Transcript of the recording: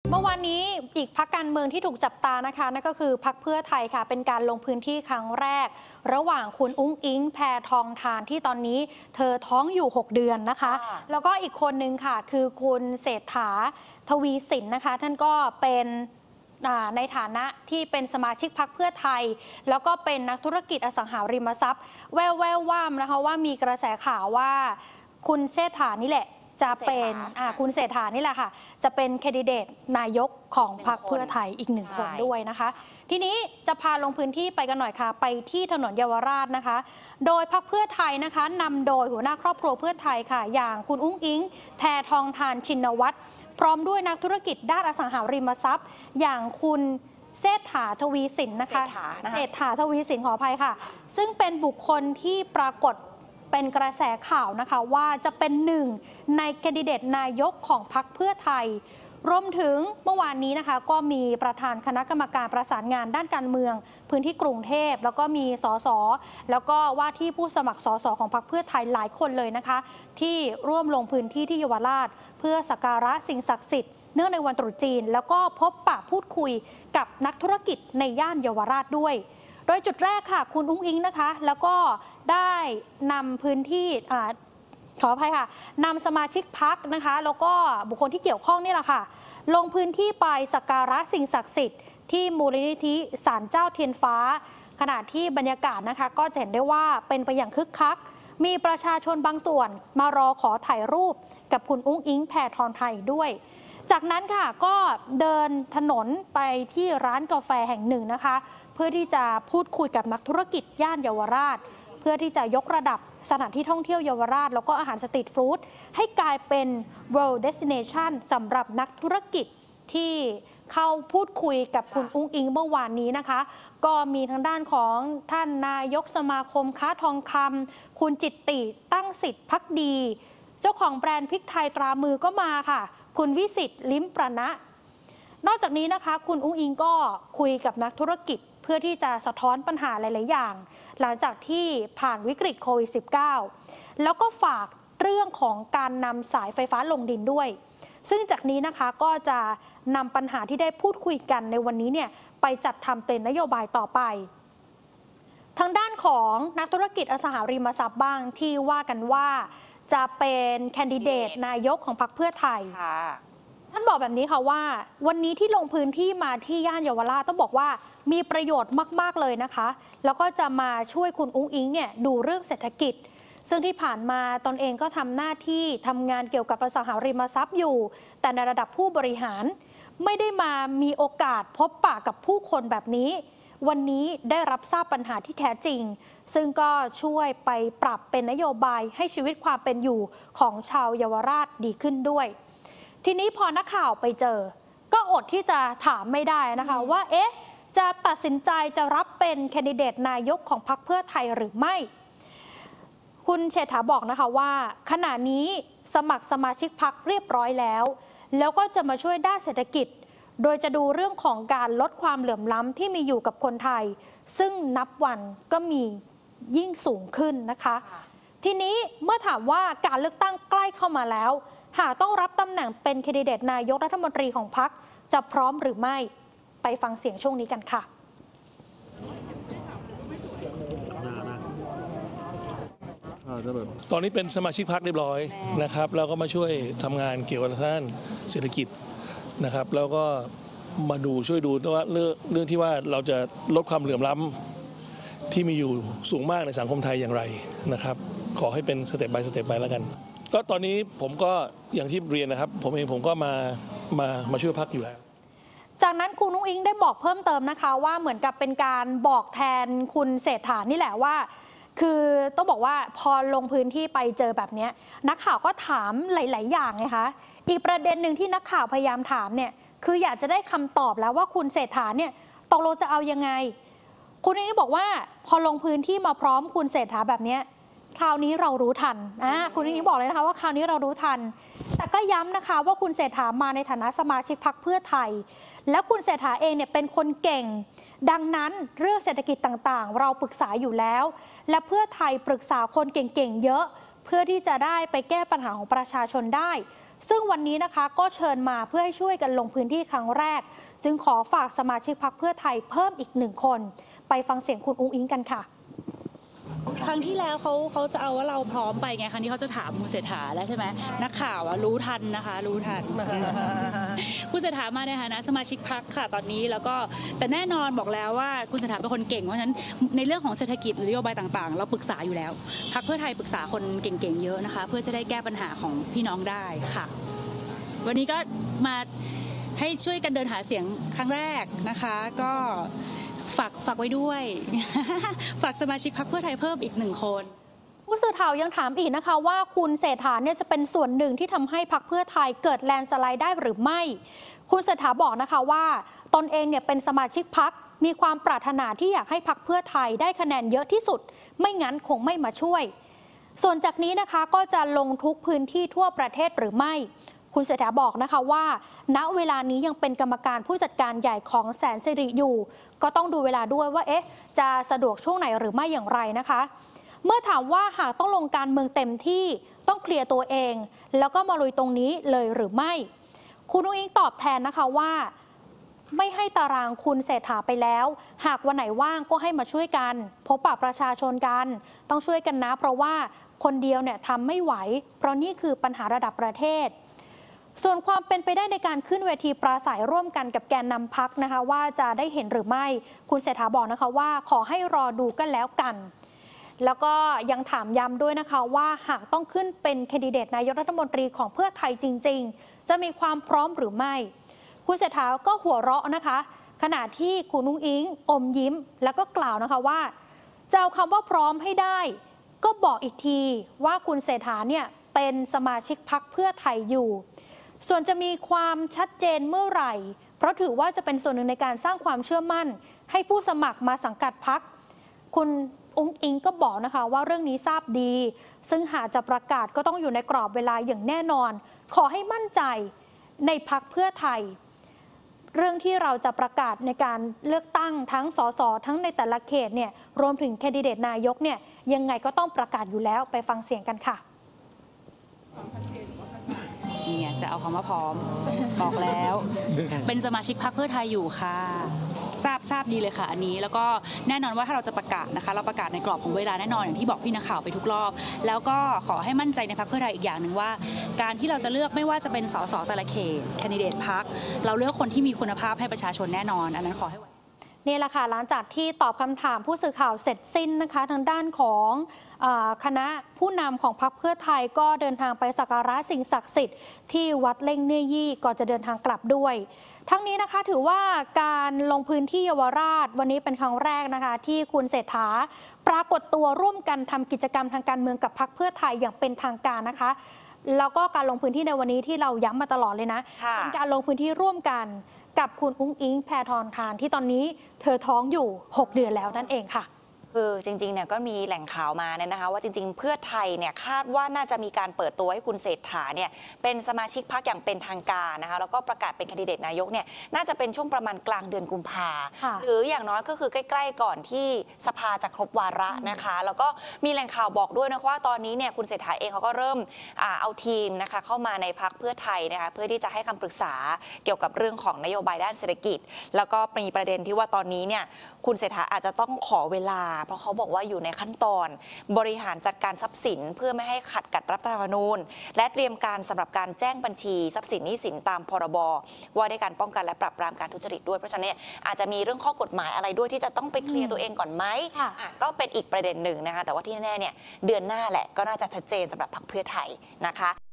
เมื่อวานนี้อีกพรรคการเมืองที่ถูกจับตานะคะนั่นก็คือพรรคเพื่อไทยค่ะเป็นการลงพื้นที่ครั้งแรกระหว่างคุณอุ้งอิงแพทองธารที่ตอนนี้เธอท้องอยู่6เดือนนะคะแล้วก็อีกคนนึงค่ะคือคุณเศรษฐาทวีสินนะคะท่านก็เป็นในฐานะที่เป็นสมาชิกพรรคเพื่อไทยแล้วก็เป็นนักธุรกิจอสังหาริมทรัพย์แววๆว่านะคะว่ามีกระแสข่าวว่าคุณเศรษฐานี่แหละจะเป็นคุณเศรษฐานี่แหละค่ะจะเป็นแคนดิเดตนายกของพรรคเพื่อไทยอีก1 คนด้วยนะคะทีนี้จะพาลงพื้นที่ไปกันหน่อยค่ะไปที่ถนนเยาวราชนะคะโดยพรรคเพื่อไทยนะคะนำโดยหัวหน้าครอบครัวเพื่อไทยค่ะอย่างคุณอุ้งอิงแพทองธารชินวัตรพร้อมด้วยนักธุรกิจด้านอสังหาริมทรัพย์อย่างคุณเศรษฐาทวีสินนะคะเศรษฐาทวีสินขออภัยค่ะซึ่งเป็นบุคคลที่ปรากฏเป็นกระแสข่าวนะคะว่าจะเป็นหนึ่งในแคนดิเดตนายกของพรรคเพื่อไทยรวมถึงเมื่อวานนี้นะคะก็มีประธานคณะกรรมการประสานงานด้านการเมืองพื้นที่กรุงเทพแล้วก็มีสสแล้วก็ว่าที่ผู้สมัครสสของพรรคเพื่อไทยหลายคนเลยนะคะที่ร่วมลงพื้นที่ที่เยาวราชเพื่อสักการะสิ่งศักดิ์สิทธิ์เนื่องในวันตรุษจีนแล้วก็พบปะพูดคุยกับนักธุรกิจในย่านเยาวราชด้วยโดยจุดแรกค่ะคุณอุ้งอิงนะคะแล้วก็ได้นำพื้นที่ขออภัยค่ะนำสมาชิกพรรคนะคะแล้วก็บุคคลที่เกี่ยวข้องนี่แหละค่ะลงพื้นที่ไปสักการะสิ่งศักดิ์สิทธิ์ที่มูลนิธิศาลเจ้าเทียนฟ้าขณะที่บรรยากาศนะคะก็จะเห็นได้ว่าเป็นไปอย่างคึกคักมีประชาชนบางส่วนมารอขอถ่ายรูปกับคุณอุ้งอิงแพทองธารด้วยจากนั้นค่ะก็เดินถนนไปที่ร้านกาแฟแห่งหนึ่งนะคะเพื่อที่จะพูดคุยกับนักธุรกิจย่านเยาวราชเพื่อที่จะยกระดับสถานที่ท่องเที่ยวเยาวราชแล้วก็อาหารสตรีทฟู้ดให้กลายเป็น World Destination สำหรับนักธุรกิจที่เข้าพูดคุยกับคุณอุ้งอิงเมื่อวานนี้นะคะก็มีทางด้านของท่านนายกสมาคมค้าทองคำคุณจิตติตั้งสิทธิ์ภักดีเจ้าของแบรนด์พริกไทยตรามือก็มาค่ะคุณวิสิทธิ์ลิ้มประณะนอกจากนี้นะคะคุณอุ้งอิงก็คุยกับนักธุรกิจเพื่อที่จะสะท้อนปัญหาหลายๆอย่างหลังจากที่ผ่านวิกฤตโควิด -19 แล้วก็ฝากเรื่องของการนำสายไฟฟ้าลงดินด้วยซึ่งจากนี้นะคะก็จะนำปัญหาที่ได้พูดคุยกันในวันนี้เนี่ยไปจัดทำเป็นนโยบายต่อไปทางด้านของนักธุรกิจอสังหาริมทรัพย์บ้างที่ว่ากันว่าจะเป็นแคนดิเดตนายกของพรรคเพื่อไทยท่านบอกแบบนี้ค่ะว่าวันนี้ที่ลงพื้นที่มาที่ย่านเยาวราชต้องบอกว่ามีประโยชน์มากๆเลยนะคะแล้วก็จะมาช่วยคุณอุ้งอิงเนี่ยดูเรื่องเศรษฐกิจซึ่งที่ผ่านมาตนเองก็ทำหน้าที่ทำงานเกี่ยวกับอสังหาริมทรัพย์อยู่แต่ในระดับผู้บริหารไม่ได้มามีโอกาสพบปะกับผู้คนแบบนี้วันนี้ได้รับทราบปัญหาที่แท้จริงซึ่งก็ช่วยไปปรับเป็นนโยบายให้ชีวิตความเป็นอยู่ของชาวเยาวราชดีขึ้นด้วยทีนี้พอนักข่าวไปเจอก็อดที่จะถามไม่ได้นะคะว่าจะตัดสินใจจะรับเป็นแคนดิเดตนายกของพรรคเพื่อไทยหรือไม่คุณเศรษฐาบอกนะคะว่าขณะนี้สมัครสมาชิกพรรคเรียบร้อยแล้วก็จะมาช่วยด้านเศรษฐกิจโดยจะดูเรื่องของการลดความเหลื่อมล้ำที่มีอยู่กับคนไทยซึ่งนับวันก็มียิ่งสูงขึ้นนะคะทีนี้เมื่อถามว่าการเลือกตั้งใกล้เข้ามาแล้วหากต้องรับตำแหน่งเป็นแคนดิเดตนายกรัฐมนตรีของพรรคจะพร้อมหรือไม่ไปฟังเสียงช่วงนี้กันค่ะตอนนี้เป็นสมาชิกพรรคเรียบร้อยนะครับแล้วก็มาช่วยทำงานเกี่ยวกับด้านเศรษฐกิจนะครับแล้วก็มาช่วยดูว่าเรื่องที่ว่าเราจะลดความเหลื่อมล้ำที่มีอยู่สูงมากในสังคมไทยอย่างไรนะครับขอให้เป็นสเต็ป by สเต็ปไปแล้วกันก็ตอนนี้ผมก็อย่างที่เรียนนะครับผมก็มาช่วยพรรคอยู่แล้วจากนั้นคุณนุ้งอิงได้บอกเพิ่มเติมนะคะว่าเหมือนกับเป็นการบอกแทนคุณเศรษฐานี่แหละว่าคือต้องบอกว่าพอลงพื้นที่ไปเจอแบบนี้นักข่าวก็ถามหลายๆอย่างไงคะอีกประเด็นหนึ่งที่นักข่าวพยายามถามเนี่ยคืออยากจะได้คำตอบแล้วว่าคุณเศรษฐาเนี่ยตกลงจะเอายังไงคุณนุ้งอิงบอกว่าพอลงพื้นที่มาพร้อมคุณเศรษฐาแบบนี้คราวนี้เรารู้ทันคุณนุ้งอิงบอกเลยนะคะว่าคราวนี้เรารู้ทันแต่ก็ย้ำนะคะว่าคุณเศรษฐามาในฐานะสมาชิกพรรคเพื่อไทยแล้วคุณเศรษฐาเองเนี่ยเป็นคนเก่งดังนั้นเรื่องเศรษฐกิจต่างๆเราปรึกษาอยู่แล้วและเพื่อไทยปรึกษาคนเก่งๆเยอะเพื่อที่จะได้ไปแก้ปัญหาของประชาชนได้ซึ่งวันนี้นะคะก็เชิญมาเพื่อให้ช่วยกันลงพื้นที่ครั้งแรกจึงขอฝากสมาชิกพรรคเพื่อไทยเพิ่มอีก1 คนไปฟังเสียงคุณอุ๊งอิ๊งกันค่ะครั้งที่แล้วเขาจะเอาว่าเราพร้อมไปไงครั้งนี้เขาจะถามคุณเศรษฐาแล้วใช่ไหมนักข่าวรู้ทันนะคะรู้ทัน คุณเศรษฐามาในฐานะสมาชิกพรรคค่ะตอนนี้แล้วก็แต่แน่นอนบอกแล้วว่าคุณเศรษฐาเป็นคนเก่งเพราะฉะนั้นในเรื่องของเศรษฐกิจหรือนโยบายต่างๆเราปรึกษาอยู่แล้วพรรคเพื่อไทยปรึกษาคนเก่งๆเยอะนะคะเพื่อจะได้แก้ปัญหาของพี่น้องได้ค่ะวันนี้ก็มาให้ช่วยกันเดินหาเสียงครั้งแรกนะคะก็ฝากไว้ด้วย ฝากสมาชิกพรรคเพื่อไทยเพิ่มอีก1 คนผู้สื่อข่าวยังถามอีกนะคะว่าคุณเศรษฐาเนี่ยจะเป็นส่วนหนึ่งที่ทำให้พรรคเพื่อไทยเกิดแลนด์สไลด์ได้หรือไม่คุณเศรษฐาบอกนะคะว่าตนเองเนี่ยเป็นสมาชิกพรรคมีความปรารถนาที่อยากให้พรรคเพื่อไทยได้คะแนนเยอะที่สุดไม่งั้นคงไม่มาช่วยส่วนจากนี้นะคะก็จะลงทุกพื้นที่ทั่วประเทศหรือไม่คุณเศรษฐาบอกนะคะว่าณเวลานี้ยังเป็นกรรมการผู้จัดการใหญ่ของแสนสิริอยู่ก็ต้องดูเวลาด้วยว่าจะสะดวกช่วงไหนหรือไม่อย่างไรนะคะเมื่อถามว่าหากต้องลงการเมืองเต็มที่ต้องเคลียร์ตัวเองแล้วก็มาลุยตรงนี้เลยหรือไม่คุณอุ๊งอิ๊งตอบแทนนะคะว่าไม่ให้ตารางคุณเศรษฐาไปแล้วหากวันไหนว่างก็ให้มาช่วยกันพบปะประชาชนกันต้องช่วยกันนะเพราะว่าคนเดียวเนี่ยทำไม่ไหวเพราะนี่คือปัญหาระดับประเทศส่วนความเป็นไปได้ในการขึ้นเวทีปราศัยร่วมกันกับแกนนำพรรคนะคะว่าจะได้เห็นหรือไม่คุณเศรษฐาบอกนะคะว่าขอให้รอดูกันแล้วกันแล้วก็ยังถามย้ำด้วยนะคะว่าหากต้องขึ้นเป็นแคนดิเดตนายกรัฐมนตรีของเพื่อไทยจริงๆจะมีความพร้อมหรือไม่คุณเศรษฐาก็หัวเราะนะคะขณะที่คุณอุ๊งอิ๊งอมยิ้มแล้วก็กล่าวนะคะว่าจะเอาคำว่าพร้อมให้ได้ก็บอกอีกทีว่าคุณเศรษฐาเนี่ยเป็นสมาชิกพรรคเพื่อไทยอยู่ส่วนจะมีความชัดเจนเมื่อไหร่เพราะถือว่าจะเป็นส่วนหนึ่งในการสร้างความเชื่อมั่นให้ผู้สมัครมาสังกัดพรรคคุณอุ๊งอิ๊งก็บอกนะคะว่าเรื่องนี้ทราบดีซึ่งหากจะประกาศก็ต้องอยู่ในกรอบเวลาอย่างแน่นอนขอให้มั่นใจในพรรคเพื่อไทยเรื่องที่เราจะประกาศในการเลือกตั้งทั้งสสทั้งในแต่ละเขตเนี่ยรวมถึงแคนดิเดตนายกเนี่ยยังไงก็ต้องประกาศอยู่แล้วไปฟังเสียงกันค่ะเนี่ยจะเอาคำว่าพร้อม บอกแล้วเป็นสมาชิกพรรคเพื่อไทยอยู่ค่ะทราบดีเลยค่ะอันนี้แล้วก็แน่นอนว่าถ้าเราจะประกาศนะคะเราประกาศในกรอบของเวลาแน่นอนอย่างที่บอกพี่นักข่าวไปทุกรอบแล้วก็ขอให้มั่นใจในพรรคเพื่อไทยอีกอย่างหนึ่งว่าการที่เราจะเลือกไม่ว่าจะเป็นสสแต่ละเขตแคนดิเดตพรรคเราเลือกคนที่มีคุณภาพให้ประชาชนแน่นอนอันนั้นขอให้นี่แหละค่ะหลังจากที่ตอบคำถามผู้สื่อข่าวเสร็จสิ้นนะคะทางด้านของคณะผู้นำของพรรคเพื่อไทยก็เดินทางไปสักการะสิ่งศักดิ์สิทธิ์ที่วัดเล่งเนื้อยี่ก่อนจะเดินทางกลับด้วยทั้งนี้นะคะถือว่าการลงพื้นที่เยาวราชวันนี้เป็นครั้งแรกนะคะที่คุณเศรษฐาปรากฏตัวร่วมกันทำกิจกรรมทางการเมืองกับพรรคเพื่อไทยอย่างเป็นทางการนะคะแล้วก็การลงพื้นที่ในวันนี้ที่เราย้ำมาตลอดเลยนะเป็นการลงพื้นที่ร่วมกันกับคุณอุ๊งอิ๊งแพทองธารที่ตอนนี้เธอท้องอยู่6 เดือนแล้วนั่นเองค่ะคือจริงๆเนี่ยก็มีแหล่งข่าวมาเนี่ยนะคะว่าจริงๆเพื่อไทยเนี่ยคาดว่าน่าจะมีการเปิดตัวให้คุณเศรษฐาเนี่ยเป็นสมาชิกพรรคอย่างเป็นทางการนะคะแล้วก็ประกาศเป็นแคนดิเดตนายกเนี่ยน่าจะเป็นช่วงประมาณกลางเดือนกุมภาหรืออย่างน้อยก็คือใกล้ๆก่อนที่สภาจะครบวาระนะคะแล้วก็มีแหล่งข่าวบอกด้วยนะว่าตอนนี้เนี่ยคุณเศรษฐาเองเขาก็เริ่มเอาทีมนะคะเข้ามาในพรรคเพื่อไทยนะคะเพื่อที่จะให้คำปรึกษาเกี่ยวกับเรื่องของนโยบายด้านเศรษฐกิจแล้วก็มีประเด็นที่ว่าตอนนี้เนี่ยคุณเศรษฐาอาจจะต้องขอเวลาเพราะเขาบอกว่าอยู่ในขั้นตอนบริหารจัดการทรัพย์สินเพื่อไม่ให้ขัดกับรัฐธรรมนูญและเตรียมการสำหรับการแจ้งบัญชีทรัพย์สินหนี้สินตามพรบว่าด้วยการป้องกันและปราบปรามการทุจริตด้วยเพราะฉะนั้นอาจจะมีเรื่องข้อกฎหมายอะไรด้วยที่จะต้องไปเคลียร์ตัวเองก่อนไหมก็เป็นอีกประเด็นหนึ่งนะคะแต่ว่าที่แน่เนี่ยเดือนหน้าแหละก็น่าจะชัดเจนสำหรับพรรคเพื่อไทยนะคะ